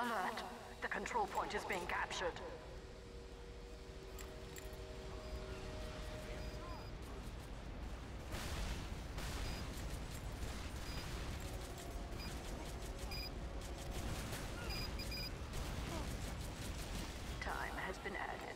Alert! The control point is being captured. Time has been added.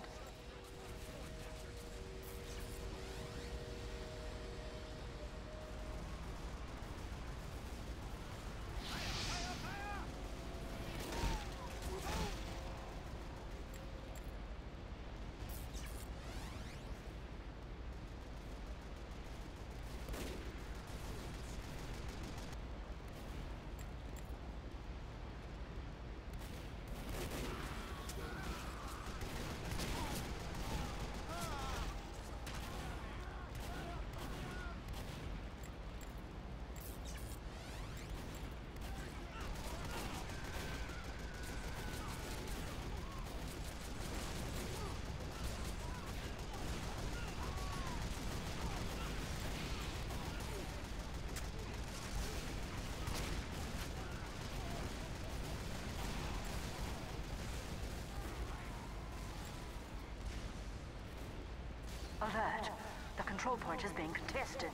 Alert! The control point is being contested.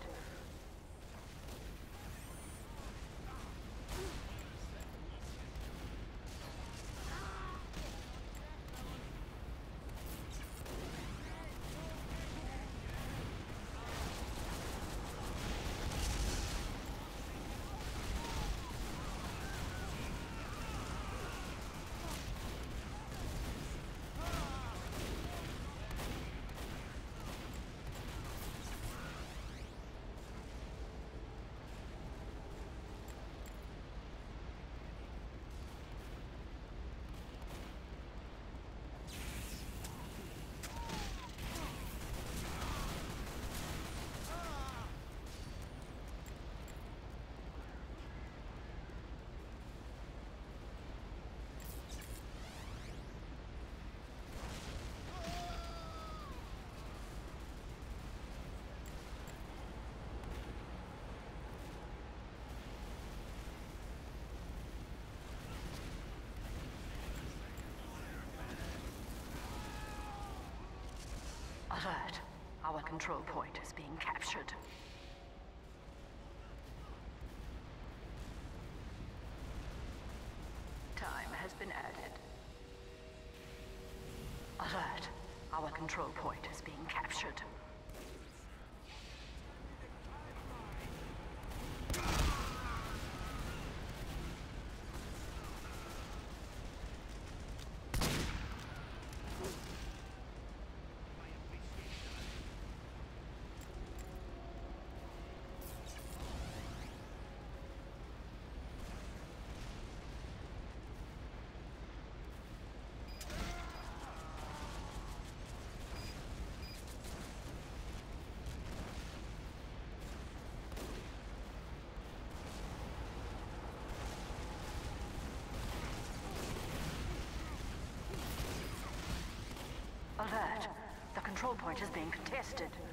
Alert! Our control point is being captured. Time has been added. Alert! Our control point is being captured. Alert! The control point is being contested.